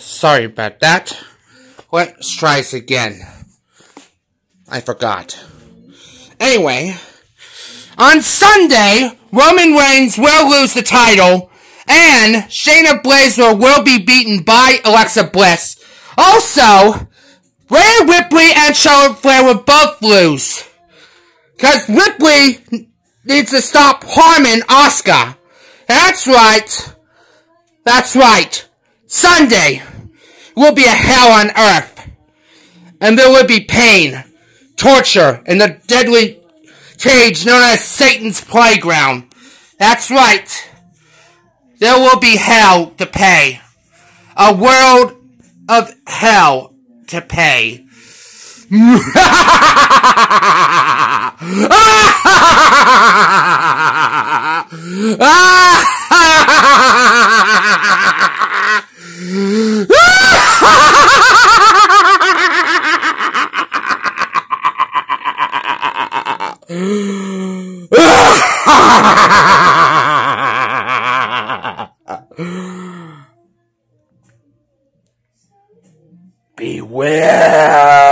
Sorry about that. Let's try this again. I forgot. Anyway, on Sunday, Roman Reigns will lose the title, and Shayna Baszler will be beaten by Alexa Bliss. Also, Rhea Ripley and Charlotte Flair will both lose. Because Ripley needs to stop harming Asuka. That's right. That's right. Sunday will be a hell on earth. And there will be pain, torture, and the deadly cage known as Satan's Playground. That's right. There will be hell to pay. A world of hell to pay. Beware.